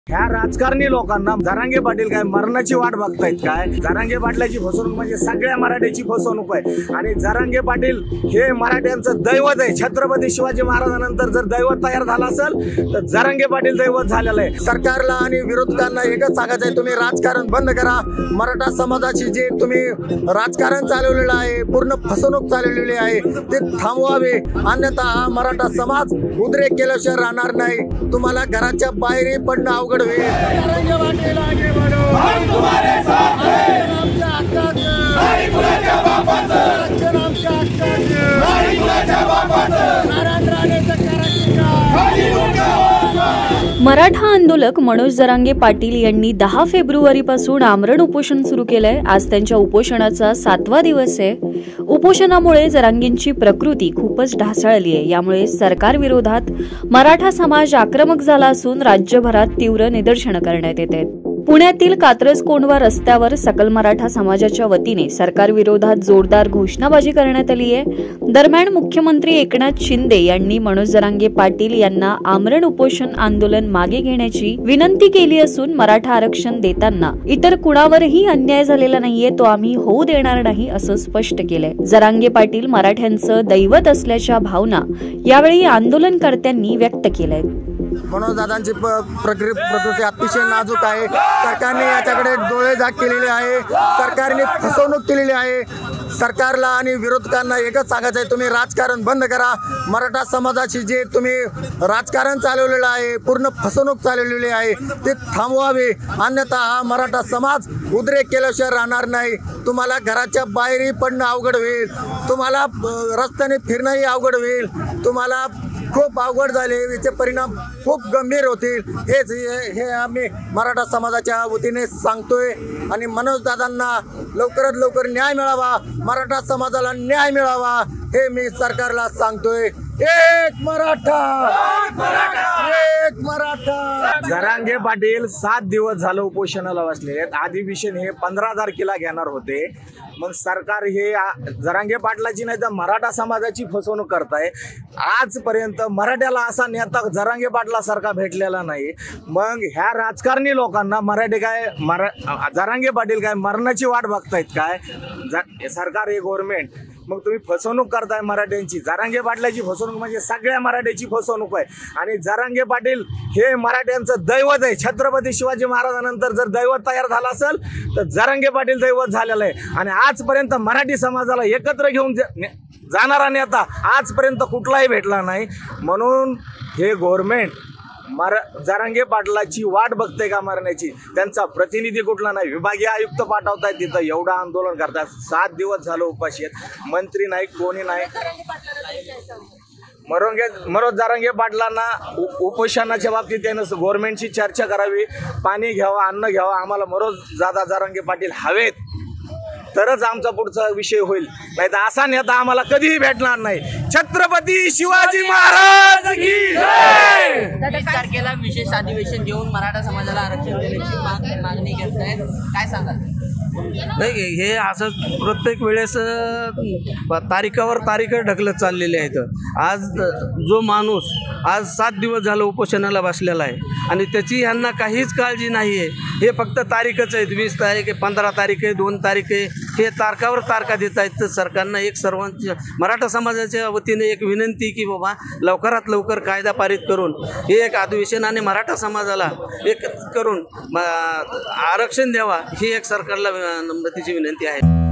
ह्या राजकारणी लोकांना जरांगे पाटील काय मरणाची वाट बघतायत काय? जरांगे पाटलाची फसवणूक म्हणजे सगळ्या मराठ्याची फसवणूक आहे आणि जरांगे पाटील हे मराठ्यांचं दैवत आहे। छत्रपती शिवाजी महाराजांनंतर जर दैवत तयार झाला असेल तर जरांगे पाटील दैवत झालेलं आहे। सरकारला आणि विरोधकांना एकच सांगायचं आहे, तुम्ही राजकारण बंद करा। मराठा समाजाची जे तुम्ही राजकारण चालवलेलं आहे, पूर्ण फसवणूक चालवलेली आहे, ते थांबवावे, अन्यथा हा मराठा समाज उद्रेक केल्याशिवाय राहणार नाही। तुम्हाला घराच्या बाहेर पडणं अवघड होईल। मराठा आंदोलक मनोज जरांगे पाटील यांनी 10 फेब्रुवारीपासून आमरण उपोषण सुरू केलंय। आज त्यांच्या उपोषणाचा 7वा दिवस आहे। उपोषणामुळे जरांगेंची प्रकृती खूपच ढासळली आहे। यामुळे सरकार विरोधात मराठा समाज आक्रमक झाला असून राज्यभरात तीव्र निदर्शनं करण्यात येत आहेत। पुण्यातील कात्रज कोंढवा रस्त्यावर सकल मराठा समाजाच्या वतीने सरकार विरोधात जोरदार घोषणाबाजी करण्यात आली आहे। दरम्यान मुख्यमंत्री एकनाथ शिंदे यांनी मनोज जरांगे पाटील यांना आमरण उपोषण आंदोलन मागे घेण्याची विनंती केली असून मराठा आरक्षण देताना इतर कुणावरही अन्याय झालेला नाहीये, तो आम्ही होऊ देणार नाही असं स्पष्ट केलंय। जरांगे पाटील मराठ्यांचं दैवत असल्याच्या भावना यावेळी आंदोलनकर्त्यांनी व्यक्त केल्या। मनोज दादांची प्रकृती अतिशय नाजूक आहे। सरकारने याच्याकडे डोळेझाक केलेले आहे, सरकारने फसवणूक केलेली आहे। सरकारला आणि विरोधकांना एकच सांगायचं आहे, तुम्ही राजकारण बंद करा। मराठा समाजाची जे तुम्ही राजकारण चालवलेलं आहे, पूर्ण फसवणूक चालवलेली आहे, ते थांबवावे, अन्यथा हा मराठा समाज उद्रेक केल्याशिवाय राहणार नाही। तुम्हाला घराच्या बाहेरही पडणं अवघड होईल, तुम्हाला रस्त्याने फिरणंही अवघड होईल, तुम्हाला खूप अवघड झाले, याचे परिणाम खूप गंभीर होतील। हे आम्ही मराठा समाजाच्या वतीने सांगतोय आणि मनोज दादांना लवकरात लवकर न्याय मिळावा, मराठा समाजाला न्याय मिळावा, हे मी सरकारला सांगतोय। एक मराठा, एक मराठा। जरांगे पाटील 7 दिवस झालं उपोषणाला बसले आहेत। अधिवेशन हे 15 तारखेला घेणार होते, मग सरकार हे जरांगे पाटलाची नाही तर मराठा समाजाची फसवणूक करताय। आजपर्यंत मराठ्याला असा नेता जरांगे पाटलासारखा भेटलेला नाही। मग ह्या राजकारणी लोकांना जरांगे पाटील काय मरणाची वाट बघतायत काय? सरकार हे गव्हर्नमेंट, मग तुम्ही फसवणूक करताय मराठ्यांची। जरांगे पाटलाची फसवणूक म्हणजे सगळ्या मराठ्याची फसवणूक आहे आणि जरांगे पाटील हे मराठ्यांचं दैवत आहे। छत्रपती शिवाजी महाराजांनंतर जर दैवत तयार झाला असेल तर जरांगे पाटील दैवत झालेलं आहे आणि आजपर्यंत मराठी समाजाला एकत्र घेऊन जाणारा नेता आजपर्यंत कुठलाही भेटला नाही। म्हणून हे गव्हर्नमेंट जरांगे पाटलाची वाट बघते का मरण्याची? त्यांचा प्रतिनिधी कुठला नाही, विभागीय आयुक्त पाठवतायत तिथं, एवढं आंदोलन करतात। 7 दिवस झालं उपाशी आहेत, मंत्री नाही, कोणी नाही। मनोज जरांगे पाटलांना उपोषणाच्या बाबतीत त्यानं गव्हर्नमेंटची चर्चा करावी, पाणी घ्यावं, अन्न घ्यावं। आम्हाला मनोज दादा जरांगे पाटील हवेत तरच आमचा पुढचा विषय होईल, नाही तर असा नेता आम्हाला कधीही भेटणार नाही। छत्रपती शिवाजी महाराज की जय। 30 तारखेला विशेष अधिवेशन घेऊन मराठा समाजाला आरक्षण देण्याची मागणी करतायत, काय सांगाल? नाही, हे असं प्रत्येक वेळेस तारीखावर तारीख ढकलत चाललेले आहेत। आज जो माणूस आज 7 दिवस झालं उपोषणाला बसलेला आहे आणि त्याची यांना काहीच काळजी नाही आहे। हे फक्त तारीखच आहेत, 20 तारीख आहे, 15 तारीख आहे, 2 तारीख आहे, हे तारखावर तारखा देत आहेत। तर सरकारनं एक सर्वांच्या मराठा समाजाच्या वतीने एक विनंती की बाबा लवकरात लवकर कायदा पारित करून हे एक अधिवेशन आणि मराठा समाजाला एक करून आरक्षण द्यावा, ही एक सरकारला नम्रतेची विनंती आहे।